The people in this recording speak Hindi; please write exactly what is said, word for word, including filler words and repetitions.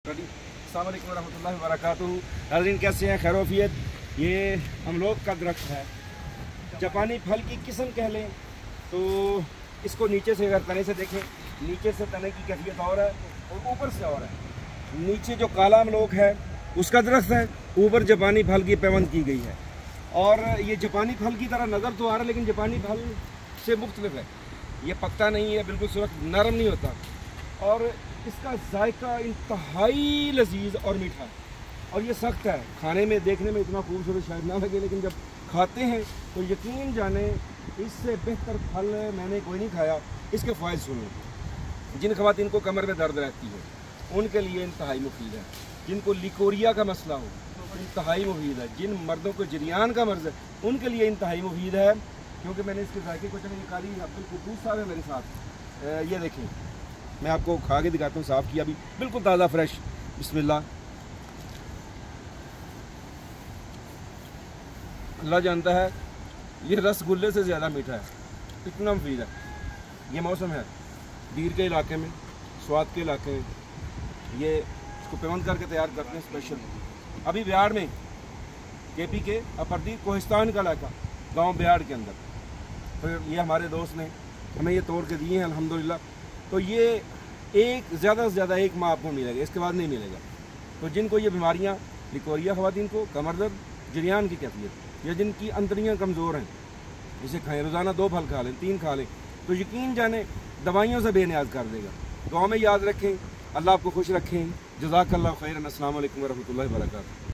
अस्सलाम वालेकुम रहमतुल्लाहि व बरकातुहू। नाज़रीन कैसे हैं, खैर वफ़ियत। ये अमलोक का दरख्त है, जापानी फल की किस्म कह लें तो इसको नीचे से अगर तने से देखें, नीचे से तने की कैफियत और है और ऊपर से और है। नीचे जो काला अमलोक है उसका दरख्त है, ऊपर जापानी फल की पैवंद की गई है। और ये जापानी फल की तरह नज़र तो आ रहा है लेकिन जापानी फल से मुख्तलिफ है। ये पकता नहीं है, बिल्कुल सुरख नरम नहीं होता और इसका जायका इंतहाई लजीज और मीठा है और ये सख्त है। खाने में देखने में इतना खूबसूरत शायद ना लगे लेकिन जब खाते हैं तो यकीन जाने इससे बेहतर फल मैंने कोई नहीं खाया। इसके फ़ायदे सुनो। जिन ख़वातीन को कमर में दर्द रहती है उनके लिए इंतहाई मुफीद है। जिनको लिकोरिया का मसला हो इंतहाई मुफीद है। जिन मर्दों को जरियान का मर्ज़ है उनके लिए इंतहाई मुफीद है। क्योंकि मैंने इसके जायके को चले कारी अब्दुल कुद्दूस साहब है मेरे साथ, ये देखें मैं आपको खा के दिखाता हूँ। साफ़ किया अभी, बिल्कुल ताज़ा फ्रेश। बिस्मिल्लाह। अल्लाह जानता है ये रसगुल्ले से ज़्यादा मीठा है, इतना मुफीद है। ये मौसम है दीर के इलाके में, स्वाद के इलाके में, ये इसको पेवंद करके तैयार करते हैं स्पेशल। अभी बिहार में के पी के अपरदीप कोहिस्तान का इलाका गाँव बिहार के अंदर, फिर ये हमारे दोस्त ने हमें ये तोड़ के दिए हैं अल्हम्दुलिल्लाह। तो ये एक ज़्यादा से ज़्यादा एक माह आपको मिलेगा, इसके बाद नहीं मिलेगा। तो जिनको ये बीमारियाँ लिकोरिया ख़वातीन को कमर दर्द, जरियान की कैफियत या जिनकी अंतड़ियाँ कमज़ोर हैं, जिसे खाएँ रोज़ाना दो फल खा लें, तीन खा लें तो यकीन जाने दवाइयों से बेनियाज कर देगा। दुआ में याद रखें। अल्लाह आपको खुश रखें। जज़ाकल्लाह खैरन। अस्सलाम वालेकुम व रहमतुल्लाहि व बरकातुहू।